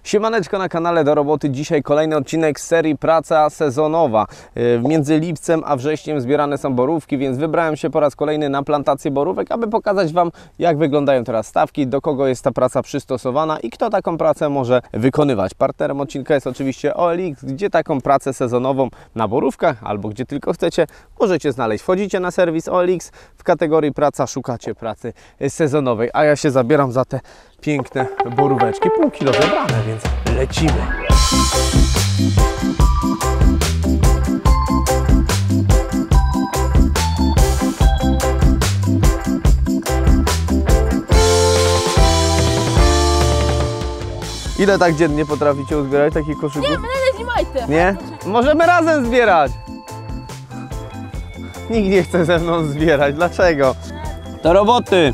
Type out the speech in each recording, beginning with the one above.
Siemaneczko na kanale Do Roboty. Dzisiaj kolejny odcinek z serii Praca sezonowa. Między lipcem a wrześniem zbierane są borówki, więc wybrałem się po raz kolejny na plantację borówek, aby pokazać Wam, jak wyglądają teraz stawki, do kogo jest ta praca przystosowana i kto taką pracę może wykonywać. Partnerem odcinka jest oczywiście OLX, gdzie taką pracę sezonową na borówkach albo gdzie tylko chcecie, możecie znaleźć. Wchodzicie na serwis OLX, w kategorii praca szukacie pracy sezonowej, a ja się zabieram za te piękne boróweczki, pół kilo zebrane, więc lecimy. Ile tak dziennie potraficie uzbierać takich koszyków? Nie, my nie znimajcie. Nie? Możemy razem zbierać. Nikt nie chce ze mną zbierać. Dlaczego? Do roboty.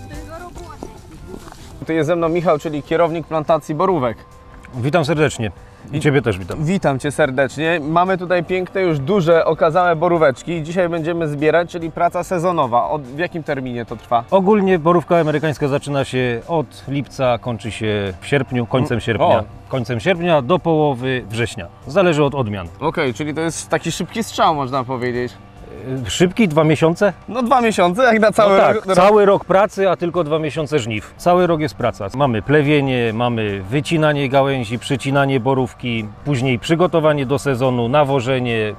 Tu jest ze mną Michał, czyli kierownik plantacji borówek. Witam serdecznie. I Ciebie też witam. Witam Cię serdecznie. Mamy tutaj piękne, już duże, okazałe boróweczki. Dzisiaj będziemy zbierać, czyli praca sezonowa. W jakim terminie to trwa? Ogólnie borówka amerykańska zaczyna się od lipca, kończy się w sierpniu, końcem sierpnia. Końcem sierpnia do połowy września. Zależy od odmian. Okej, czyli to jest taki szybki strzał, można powiedzieć. Szybki, 2 miesiące? No 2 miesiące, jak na cały tak, rok. Cały rok pracy, a tylko 2 miesiące żniw. Cały rok jest praca. Mamy plewienie, mamy wycinanie gałęzi, przycinanie borówki, później przygotowanie do sezonu, nawożenie.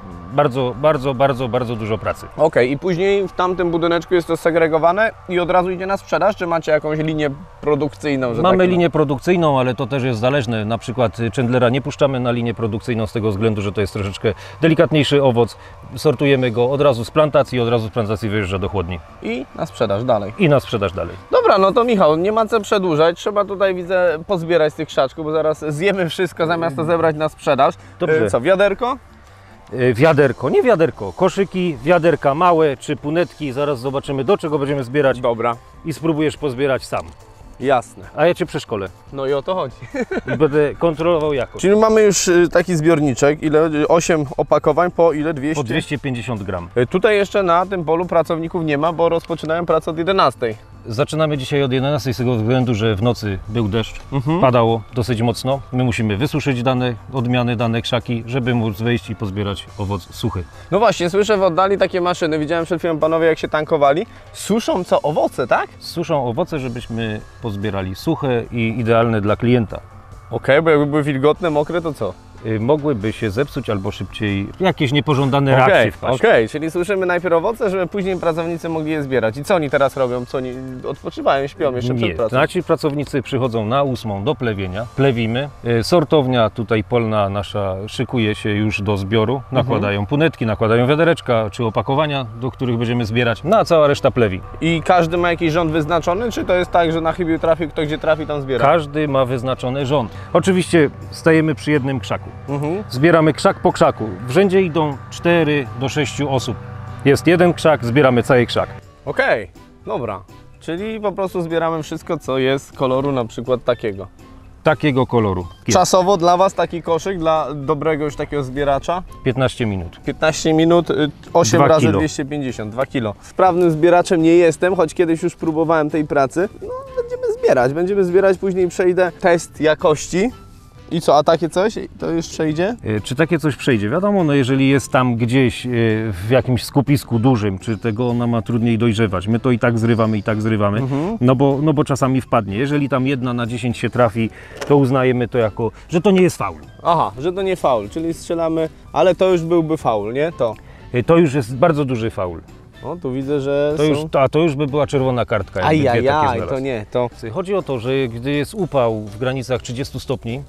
Bardzo dużo pracy. Okej, i później w tamtym budyneczku jest to segregowane i od razu idzie na sprzedaż, czy macie jakąś linię produkcyjną? Że Mamy tak linię produkcyjną, ale to też jest zależne. Na przykład Chandlera nie puszczamy na linię produkcyjną z tego względu, że to jest troszeczkę delikatniejszy owoc. Sortujemy go od razu z plantacji, od razu z plantacji wyjeżdża do chłodni. I na sprzedaż dalej. I na sprzedaż dalej. Dobra, no to Michał, nie ma co przedłużać. Trzeba tutaj, widzę, pozbierać z tych krzaczków, bo zaraz zjemy wszystko zamiast to zebrać na sprzedaż. Dobrze. Co, wiaderko? Wiaderko, nie wiaderko, koszyki, wiaderka małe czy punetki. Zaraz zobaczymy, do czego będziemy zbierać. Dobra. I spróbujesz pozbierać sam. Jasne. A ja Cię przeszkolę No i o to chodzi. i będę kontrolował jakość. Czyli mamy już taki zbiorniczek, ile? 8 opakowań po ile? 200? Po 250 gram. Tutaj jeszcze na tym polu pracowników nie ma, bo rozpoczynają pracę od 11. Zaczynamy dzisiaj od 11 z tego względu, że w nocy był deszcz, padało dosyć mocno. My musimy wysuszyć dane odmiany, dane krzaki, żeby móc wejść i pozbierać owoc suchy. No właśnie, słyszę w oddali takie maszyny. Widziałem przed chwilą panowie, jak się tankowali. Suszą co? Owoce, tak? Suszą owoce, żebyśmy pozbierali suche i idealne dla klienta. Okej, bo jakby były wilgotne, mokre, to co? Mogłyby się zepsuć albo szybciej jakieś niepożądane reakcje wpaść. Okej, czyli słyszymy najpierw owoce, żeby później pracownicy mogli je zbierać. I co oni teraz robią? Co oni odpoczywają, śpią jeszcze przed Nie, pracą? nasi pracownicy przychodzą na 8 do plewienia, plewimy. Sortownia tutaj polna nasza szykuje się już do zbioru, nakładają punetki, nakładają wiadereczka czy opakowania, do których będziemy zbierać, no a cała reszta plewi. I każdy ma jakiś rząd wyznaczony, czy to jest tak, że na chybił trafił, kto gdzie trafi, tam zbiera? Każdy ma wyznaczony rząd. Oczywiście stajemy przy jednym krzaku. Zbieramy krzak po krzaku. W rzędzie idą 4 do 6 osób. Jest jeden krzak, zbieramy cały krzak. Okej, dobra. Czyli po prostu zbieramy wszystko, co jest koloru na przykład takiego. Takiego koloru. Czasowo dla Was taki koszyk, dla dobrego już takiego zbieracza? 15 minut. 15 minut, 8 2 razy kilo. 250, 2 kilo. Sprawnym zbieraczem nie jestem, choć kiedyś już próbowałem tej pracy. No, będziemy zbierać, później przejdę test jakości. I co, a takie coś to już przejdzie? Czy takie coś przejdzie? Wiadomo, no jeżeli jest tam gdzieś w jakimś skupisku dużym, czy tego ona ma trudniej dojrzewać. My to i tak zrywamy, no bo czasami wpadnie. Jeżeli tam 1 na 10 się trafi, to uznajemy to jako, że to nie jest faul. Aha, że to nie faul, czyli strzelamy, ale to już byłby faul, nie? To już jest bardzo duży faul. O, tu widzę, że To już by była czerwona kartka. jakby dwie takie Ajajaj, znalazł. to nie, to... Chodzi o to, że gdy jest upał w granicach 30 stopni,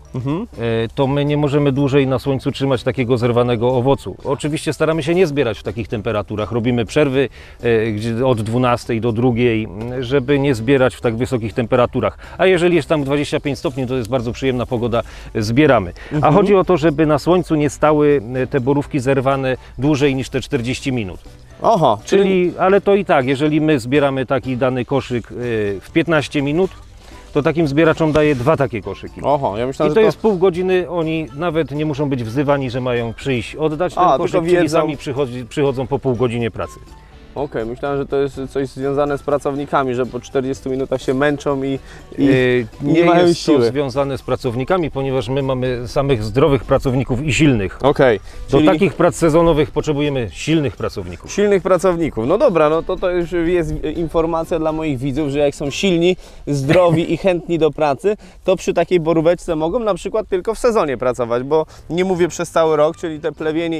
to my nie możemy dłużej na słońcu trzymać takiego zerwanego owocu. Oczywiście staramy się nie zbierać w takich temperaturach. Robimy przerwy od 12 do 2, żeby nie zbierać w tak wysokich temperaturach. A jeżeli jest tam 25 stopni, to jest bardzo przyjemna pogoda, zbieramy. A chodzi o to, żeby na słońcu nie stały te borówki zerwane dłużej niż te 40 minut. Oho, Ale to i tak, jeżeli my zbieramy taki dany koszyk w 15 minut, to takim zbieraczom daje 2 takie koszyki. Oho, ja myślałem, I to że jest pół godziny, oni nawet nie muszą być wzywani, że mają przyjść, oddać ten koszyk, czyli wiedzą. sami przychodzą po pół godzinie pracy. Okej, myślałem, że to jest coś związane z pracownikami, że po 40 minutach się męczą i Nie mają jest to siły. związane z pracownikami, ponieważ my mamy samych zdrowych pracowników i silnych. Okej, Do czyli takich prac sezonowych potrzebujemy silnych pracowników. silnych pracowników. No dobra, no to już jest informacja dla moich widzów, że jak są silni, zdrowi i chętni do pracy, to przy takiej boróweczce mogą na przykład tylko w sezonie pracować, bo nie mówię przez cały rok, czyli te plewienie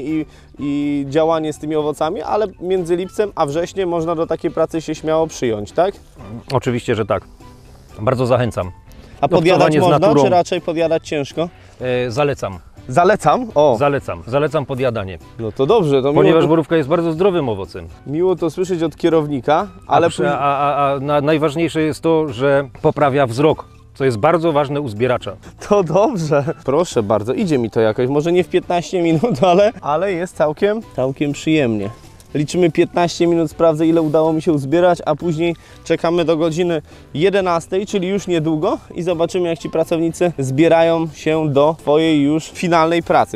i działanie z tymi owocami, ale między lipcem a wrześniem można do takiej pracy się śmiało przyjąć, tak? Oczywiście, że tak. Bardzo zachęcam. A podjadać Obcowanie z można, naturą. czy raczej podjadać ciężko? Zalecam. Zalecam? O, Zalecam podjadanie. no to dobrze, to Ponieważ borówka jest bardzo zdrowym owocem. miło to słyszeć od kierownika, ale Najważniejsze jest to, że poprawia wzrok, co jest bardzo ważne u zbieracza. to dobrze. Proszę bardzo, idzie mi to jakoś, może nie w 15 minut, ale jest całkiem przyjemnie. Liczymy 15 minut, sprawdzę ile udało mi się uzbierać, a później czekamy do godziny 11, czyli już niedługo i zobaczymy jak ci pracownicy zbierają się do twojej już finalnej pracy,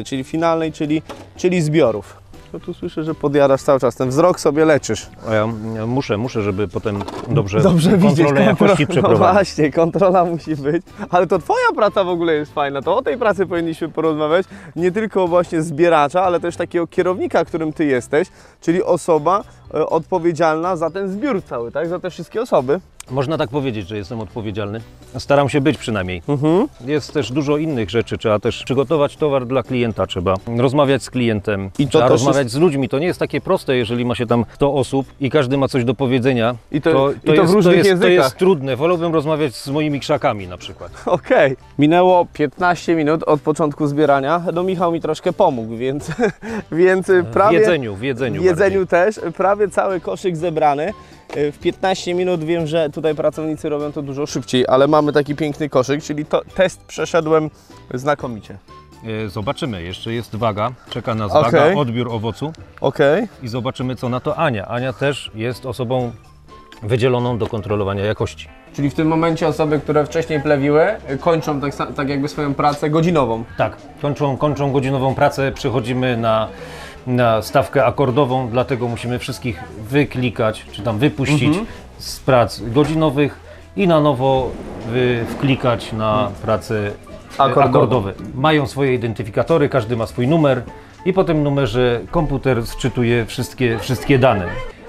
czyli zbiorów. No tu słyszę, że podjadasz cały czas, ten wzrok sobie leczysz. A ja muszę, żeby potem dobrze widzieć kontrolę jakości No przeprowadzić. właśnie, kontrola musi być. Ale to twoja praca w ogóle jest fajna, to o tej pracy powinniśmy porozmawiać. Nie tylko właśnie zbieracza, ale też takiego kierownika, którym ty jesteś, czyli osoba odpowiedzialna za ten zbiór cały, tak? Za te wszystkie osoby. Można tak powiedzieć, że jestem odpowiedzialny. Staram się być przynajmniej. Jest też dużo innych rzeczy. Trzeba też przygotować towar dla klienta, trzeba rozmawiać z klientem, I to trzeba też rozmawiać z ludźmi. To nie jest takie proste, jeżeli ma się tam 100 osób i każdy ma coś do powiedzenia. I to w różnych to językach. jest trudne. Wolałbym rozmawiać z moimi krzakami na przykład. Okej. Minęło 15 minut od początku zbierania. No Michał mi troszkę pomógł, więc prawie... W jedzeniu W jedzeniu też, prawie cały koszyk zebrany. W 15 minut wiem, że tutaj pracownicy robią to dużo szybciej, ale mamy taki piękny koszyk, czyli test przeszedłem znakomicie. Zobaczymy, jeszcze jest waga, czeka nas Okej. waga, odbiór owocu Okej. i zobaczymy co na to Ania. Ania też jest osobą wydzieloną do kontrolowania jakości. Czyli w tym momencie osoby, które wcześniej plewiły, kończą tak jakby swoją pracę godzinową. Tak, kończą godzinową pracę, przechodzimy na stawkę akordową, dlatego musimy wszystkich wyklikać, czy tam wypuścić z prac godzinowych i na nowo wklikać na prace akordowe. Mają swoje identyfikatory, każdy ma swój numer i po tym numerze komputer sczytuje wszystkie dane.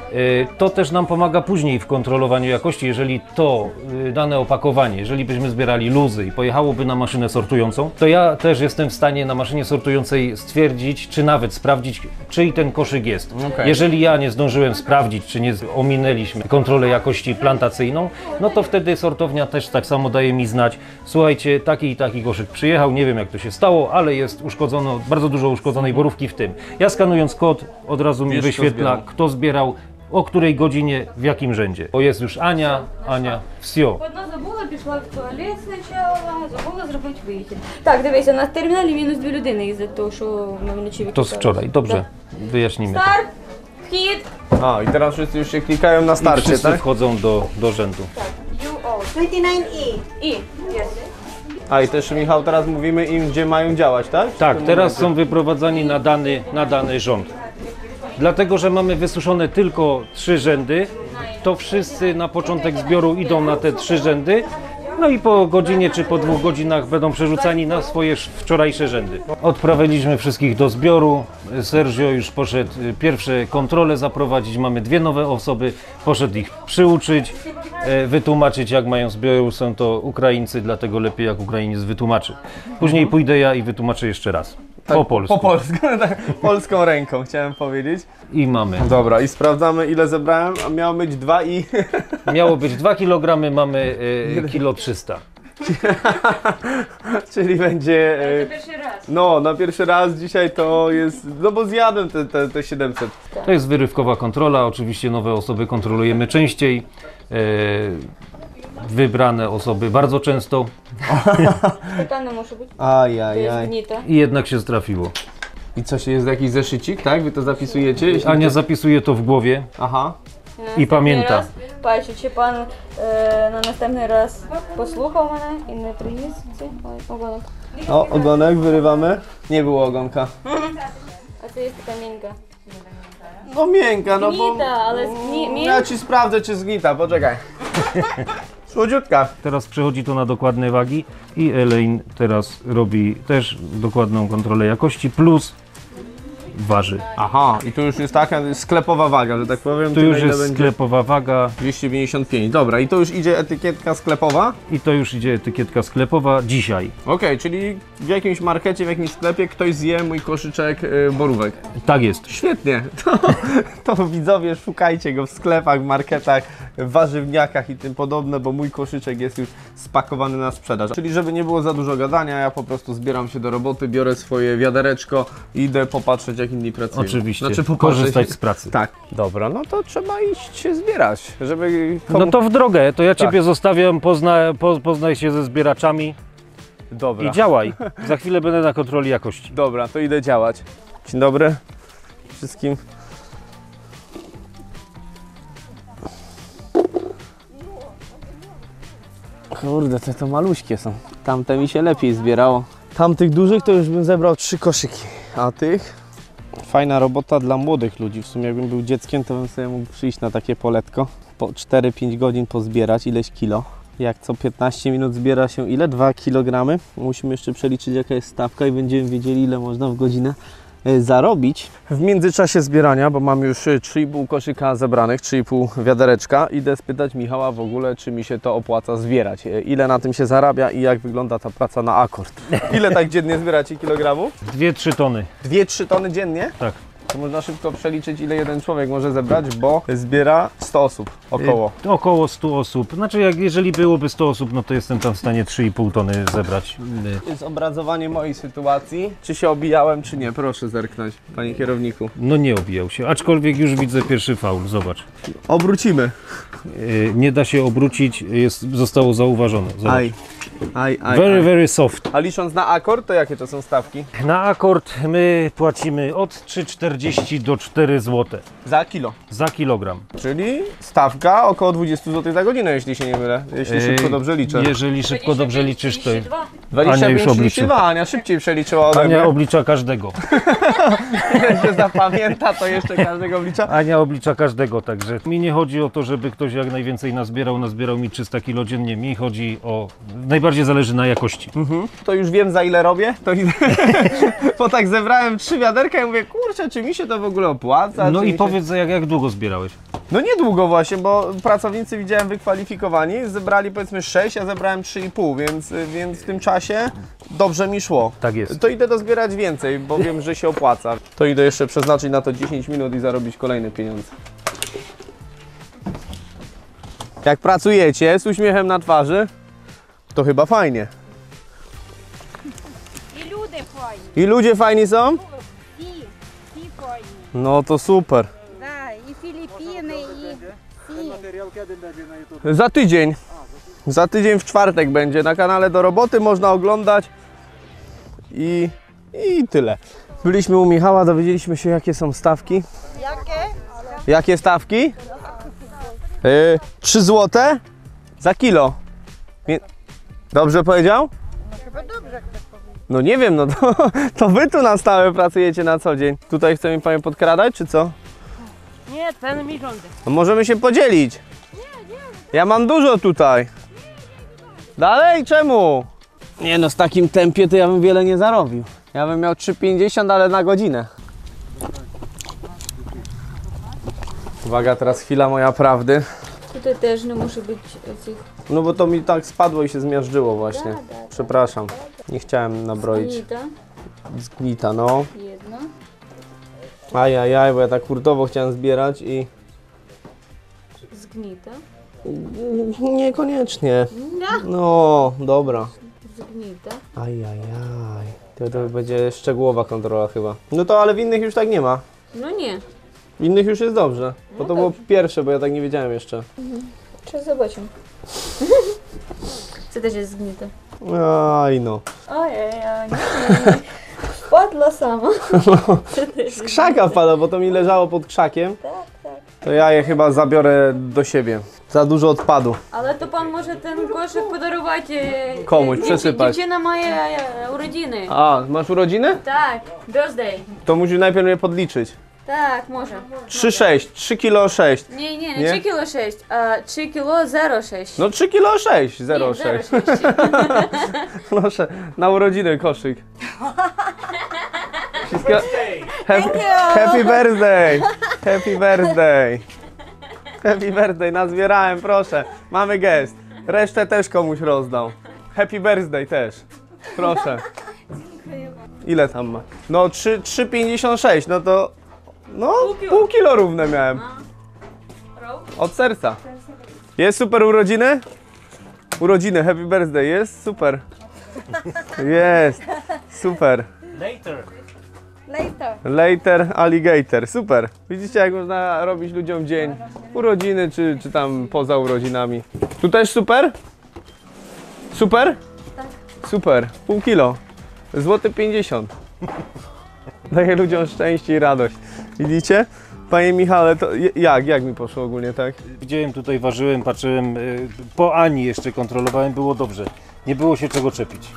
To też nam pomaga później w kontrolowaniu jakości, jeżeli to dane opakowanie, jeżeli byśmy zbierali luzy i pojechałoby na maszynę sortującą, to ja też jestem w stanie na maszynie sortującej stwierdzić, czy nawet sprawdzić, czyj ten koszyk jest. Okej. Jeżeli ja nie zdążyłem sprawdzić, czy nie ominęliśmy kontrolę jakości plantacyjną, no to wtedy sortownia też tak samo daje mi znać, słuchajcie, taki i taki koszyk przyjechał, nie wiem jak to się stało, ale jest uszkodzono, bardzo dużo uszkodzonej borówki w tym. Ja skanując kod od razu mi Wiesz, wyświetla, kto zbierał, o której godzinie, w jakim rzędzie. Bo jest już Ania, всё. Одна забула, пішла в туалет спочатку, забула зробити вихід. Так, дивися, на терміналі мінус 2 людини із-за того, що ми вночі To z відключали. wczoraj, dobrze, wyjaśnimy to. Старт, вхід. A, i teraz wszyscy już się klikają na I starcie, wszyscy tak? wchodzą do rzędu. UO. 29E. І, yes. A, i też Michał, teraz mówimy im, gdzie mają działać, tak? W Tak, tym teraz momencie. są wyprowadzani na dany rząd. Dlatego, że mamy wysuszone tylko 3 rzędy, to wszyscy na początek zbioru idą na te 3 rzędy, no i po godzinie czy po 2 godzinach będą przerzucani na swoje wczorajsze rzędy. Odprowadziliśmy wszystkich do zbioru, Sergio już poszedł pierwsze kontrole zaprowadzić, mamy 2 nowe osoby, poszedł ich przyuczyć, wytłumaczyć jak mają zbioru, są to Ukraińcy, dlatego lepiej jak Ukrainiec wytłumaczy. Później pójdę ja i wytłumaczę jeszcze raz, po polsku. Po polsku, tak, polską ręką chciałem powiedzieć. I mamy. Dobra, i sprawdzamy ile zebrałem, a miało być 2 i... Miało być 2 kg, mamy kilo 300. Czyli będzie... Перший раз. No, na pierwszy raz dzisiaj to jest... No bo zjadłem te 700. To jest wyrywkowa kontrola, oczywiście nowe osoby kontrolujemy częściej. Wybrane osoby bardzo często Така не може бути. Це Ajajaj. згніта. i jednak się trafiło. I co, jest jakiś zeszycik, tak? Wy to zapisujecie? Jeśli... Ania zapisuje to w głowie Aha. На і наступний пам'ята. раз Бачу, чи пан на наступний раз послухав мене і не приніс ці оголок. O, ogonek wyrywamy. Nie było ogonka. А це є така мінька. No miękka, no bo... Gnita, ale Ja ci sprawdzę, czy zgnita, poczekaj. Słodziutka. Teraz przechodzi to na dokładne wagi i Elaine teraz robi też dokładną kontrolę jakości plus waży. Aha, i tu już jest taka sklepowa waga, że tak powiem. Tu tyle, już ile jest będzie. sklepowa waga 255, dobra, i to już idzie etykietka sklepowa? i to już idzie etykietka sklepowa dzisiaj. Okej, czyli w jakimś markecie, w jakimś sklepie ktoś zje mój koszyczek borówek. Tak jest. Świetnie, to widzowie szukajcie go w sklepach, w marketach, w warzywniakach i tym podobne, bo mój koszyczek jest już spakowany na sprzedaż. Czyli żeby nie było za dużo gadania, ja po prostu zbieram się do roboty, biorę swoje wiadereczko i idę popatrzeć jak inni pracują. Oczywiście. popatrzeć. Korzystać z pracy. Tak. Dobra, no to trzeba iść się zbierać, żeby komu... No to w drogę, to ja Tak. Ciebie zostawiam, poznaj się ze zbieraczami Dobra. i działaj. Za chwilę będę na kontroli jakości. Dobra, to idę działać. Dzień dobry wszystkim. Kurde, te to maluśkie są. Tamte mi się lepiej zbierało. Tamtych dużych to już bym zebrał 3 koszyki. A tych? Fajna robota dla młodych ludzi. W sumie jakbym był dzieckiem, to bym sobie mógł przyjść na takie poletko. Po 4-5 godzin pozbierać ileś kilo. Jak co 15 minut zbiera się ile? 2 kg. Musimy jeszcze przeliczyć jaka jest stawka i będziemy wiedzieli ile można w godzinę zarobić. W międzyczasie zbierania, bo mam już 3,5 koszyka zebranych, 3,5 wiadereczka, idę spytać Michała w ogóle, czy mi się to opłaca zbierać. Ile na tym się zarabia i jak wygląda ta praca na akord. Ile tak dziennie zbieracie kilogramów? 2-3 tony. 2-3 tony dziennie? Tak. To można szybko przeliczyć, ile jeden człowiek może zebrać, bo zbiera 100 osób około. Około 100 osób. Znaczy, jeżeli byłoby 100 osób, no to jestem tam w stanie 3,5 tony zebrać. Jest obrazowanie mojej sytuacji. Czy się obijałem, czy nie? Proszę zerknąć, panie kierowniku. No nie obijał się, aczkolwiek już widzę pierwszy faul, zobacz. Obrócimy. Nie da się obrócić, zostało zauważone. Zobacz. Aj. Very soft. A licząc na akord, to jakie to są stawki? Na akord my płacimy od 3,40 do 4 zł Za kilo. za kilogram. Czyli stawka około 20 zł za godzinę, jeśli się nie mylę. Jeśli szybko dobrze liczę. Jeżeli szybko dobrze liczysz, to 22. Ania już 25, obliczy. 32, Ania szybciej przeliczyła ode Ania mnie. oblicza każdego. Jak się zapamięta, to jeszcze każdego oblicza. Ania oblicza każdego, także mi nie chodzi o to, żeby ktoś jak najwięcej nazbierał mi 300 kg dziennie. Mi chodzi o... Najbardziej zależy na jakości. To już wiem, za ile robię. To ile... Bo tak zebrałem 3 wiaderka i mówię, kurczę, czy mi się to w ogóle opłaca? No czy i mi się... powiedz, jak długo zbierałeś? No niedługo właśnie, bo pracownicy widziałem wykwalifikowani, zebrali powiedzmy 6, ja zebrałem 3,5, więc w tym czasie dobrze mi szło. Tak jest. To idę dozbierać więcej, bo wiem, że się opłaca. To idę jeszcze przeznaczyć na to 10 minut i zarobić kolejne pieniądze. Jak pracujecie z uśmiechem na twarzy, to chyba fajnie. І люди файні, I ludzie fajni są? всі файні. No to super. Да, і Філіппіни, і всі. Za tydzień. Za tydzień w czwartek będzie. Na kanale Do Roboty można oglądać i tyle. Byliśmy u Michała, dowiedzieliśmy się jakie są stawki. Яке? Jakie stawki? 3 zł za kilo. Dobrze powiedział? Chyba dobrze, jak tak powiedzieć. No nie wiem, no to wy tu na stałe pracujecie na co dzień. Tutaj chce mi pani podkradać, czy co? Nie, ten mi rządzi. No możemy się podzielić. Ja mam dużo tutaj. Dalej? Czemu? Nie no, z takim tempie to ja bym wiele nie zarobił. Ja bym miał 3,50, ale na godzinę. Uwaga, teraz chwila moja prawdy. Tutaj też nie musi być tych No bo to mi tak spadło i się zmiażdżyło właśnie. Da. Przepraszam. Nie chciałem nabroić. gnita. Zgnita, no. Jedno. Ajajaj, bo ja tak hurtowo chciałem zbierać i... Zgnita. Niekoniecznie. No, dobra. Zgnita. Ajajaj. To będzie szczegółowa kontrola chyba. No to ale w innych już tak nie ma. No nie. W innych już jest dobrze. Bo to było pierwsze, bo ja tak nie wiedziałem jeszcze. Czy zobaczymy. Co też jest zgnita? Aj no. Ojej, nie. Wpadła sama. Z krzaka wpada, bo to mi leżało pod krzakiem. Tak. To ja je chyba zabiorę do siebie. Za dużo odpadu. Ale to pan może ten koszyk podarować Komuś, przesypać. Dziewczyna ma urodziny. A, masz urodziny? Tak, birthday. To musisz najpierw mnie podliczyć. Tak, może. 3,6, 3 kilo 6. Nie, nie, Nie? nie 3 kilo 6, a 3 kilo 0,6. No 3 kilo 6, Nie, 0,6. 0,6. Proszę, na urodziny koszyk. Wszystko... Happy birthday! Happy birthday! Happy birthday, nazbierałem, proszę. Mamy gest. Resztę też komuś rozdał. Happy birthday też. Proszę. Ile tam ma? No 3,56, no to... No, pół kilo równe miałem. Od serca. Jest super urodziny? Urodziny, happy birthday, jest super. Jest, super. Later. Later. Later alligator, super. Widzicie, jak można robić ludziom dzień urodziny, czy tam poza urodzinami. Tu też super? Super? Tak. Super, pół kilo. Złoty 50. Daje ludziom szczęście i radość. Widzicie? Panie Michale, to jak mi poszło ogólnie, tak? Widziałem tutaj, ważyłem, patrzyłem, po Ani jeszcze kontrolowałem, było dobrze. Nie było się czego czepić,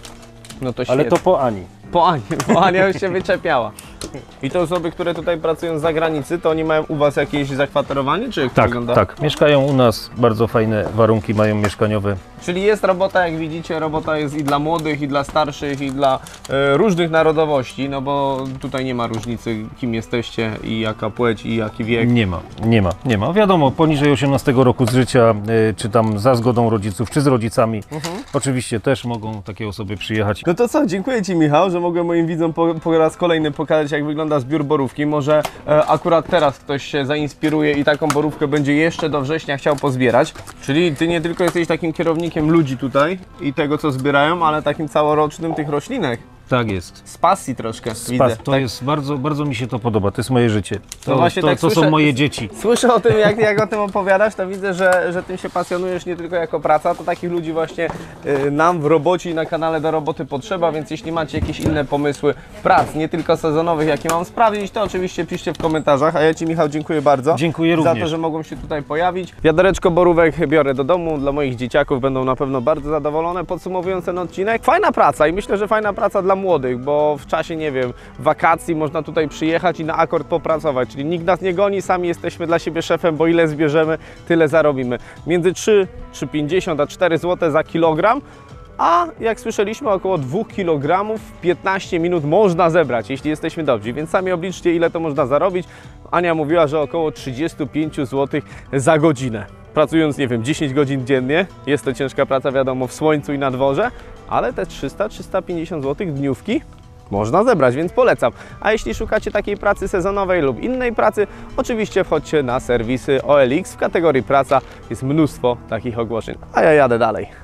No to ale świetnie. to po Ani. Po Ania już się wyczepiała. I te osoby, które tutaj pracują z zagranicy, to oni mają u Was jakieś zakwaterowanie, czy jak to Tak, wygląda? tak. Mieszkają u nas, bardzo fajne warunki mają mieszkaniowe. Czyli jest robota, jak widzicie, robota jest i dla młodych, i dla starszych, i dla różnych narodowości, no bo tutaj nie ma różnicy, kim jesteście i jaka płeć, i jaki wiek. Nie ma. Wiadomo, poniżej 18 roku z życia, czy tam za zgodą rodziców, czy z rodzicami, oczywiście też mogą takie osoby przyjechać. No to co, dziękuję Ci, Michał, że mogłem moim widzom po raz kolejny pokazać, jak wygląda zbiór borówki. Może akurat teraz ktoś się zainspiruje i taką borówkę będzie jeszcze do września chciał pozbierać. Czyli Ty nie tylko jesteś takim kierownikiem ludzi tutaj i tego, co zbierają, ale takim całorocznym tych roślinek. Tak jest. Z pasji troszkę, widzę. To Tak. jest bardzo mi się to podoba, to jest moje życie. No właśnie tak to są słyszę- moje dzieci. Słyszę o tym, jak o tym opowiadasz, to widzę, że tym się pasjonujesz nie tylko jako praca, to takich ludzi właśnie nam w robocie i na kanale Do Roboty potrzeba, więc jeśli macie jakieś inne pomysły prac, nie tylko sezonowych, jakie mam sprawdzić, to oczywiście piszcie w komentarzach, a ja Ci, Michał, dziękuję bardzo. Dziękuję Za również. to, że mogłem się tutaj pojawić. Wiadereczko borówek biorę do domu, dla moich dzieciaków będą na pewno bardzo zadowolone. Podsumowując ten odcinek, fajna praca i myślę, że fajna praca dla młodych, bo w czasie, nie wiem, wakacji można tutaj przyjechać i na akord popracować, czyli nikt nas nie goni, sami jesteśmy dla siebie szefem, bo ile zbierzemy, tyle zarobimy. Między 3,50 a 4 zł za kilogram, a jak słyszeliśmy, około 2 kg w 15 minut można zebrać, jeśli jesteśmy dobrzy, więc sami obliczcie, ile to można zarobić. Ania mówiła, że około 35 zł za godzinę. Pracując, nie wiem, 10 godzin dziennie, jest to ciężka praca, wiadomo, w słońcu i na dworze, ale te 300-350 zł dniówki można zebrać, więc polecam. A jeśli szukacie takiej pracy sezonowej lub innej pracy, oczywiście wchodźcie na serwisy OLX. W kategorii praca jest mnóstwo takich ogłoszeń. A ja jadę dalej.